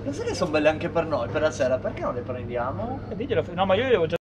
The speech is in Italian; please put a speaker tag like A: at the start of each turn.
A: Lo sai che sono belle anche per noi, per la sera, perché non le prendiamo?
B: Diglielo, no, ma io gli avevo già